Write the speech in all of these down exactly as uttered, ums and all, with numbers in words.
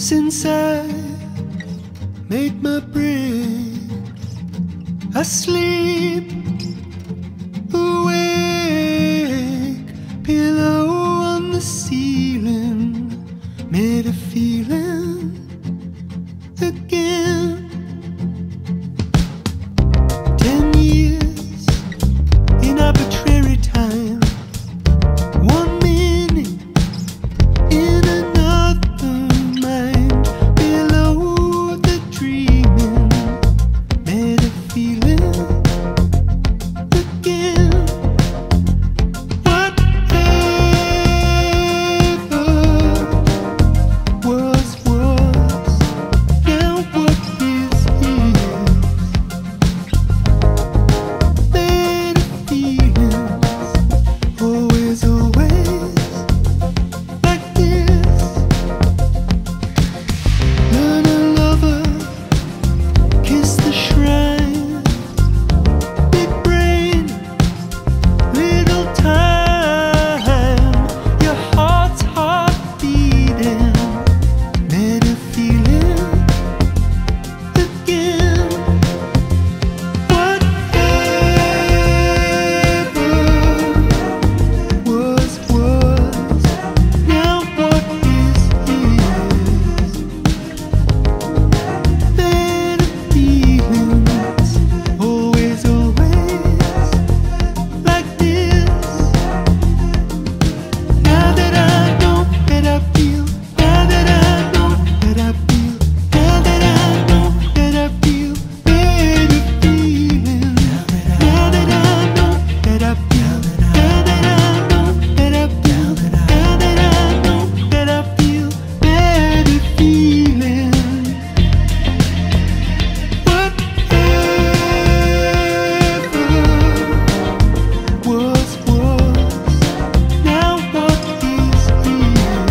Since I made my brain asleep, awake, pillow on the ceiling, made a feeling again. Ten years in arbitrary time, one minute in another mind, below the dreaming, made a feeling again. Whatever was was, now what is is, made of feelings, always always like this. Learn a lover, kiss the shrine, big brain, little time, your heart's heart beating, made a feeling again. Whatever was was, now what is is, made of feelings, always always like this. Now that I know that I feel, now that I know that I feel, now that I know that I feel, made of feelings. Now that I know that I feel, now that I know that I feel, now that I know that I feel, made of feelings. Whatever was was, now what is is,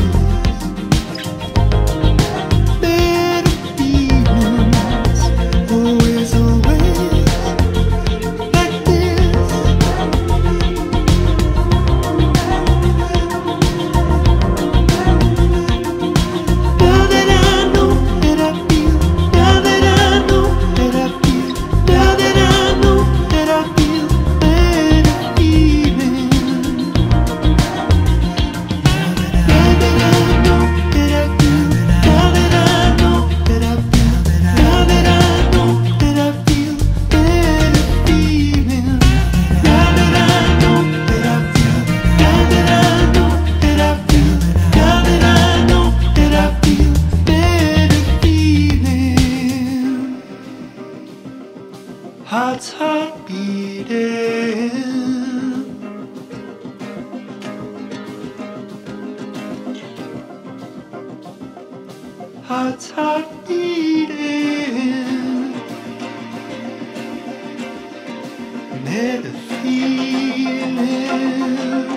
made of feelings, always always like this. Now that I know that I feel, now that I know that I feel, now that I know that I feel, made of feelings. Now that I know that I feel, now that I know that I feel, now that I know that I feel, made of feelings. Now that I know that I feel, now that I know that I feel, now that I know that I feel, made of feelings. Heart's heart beating, heart's heart beating, made a feeling.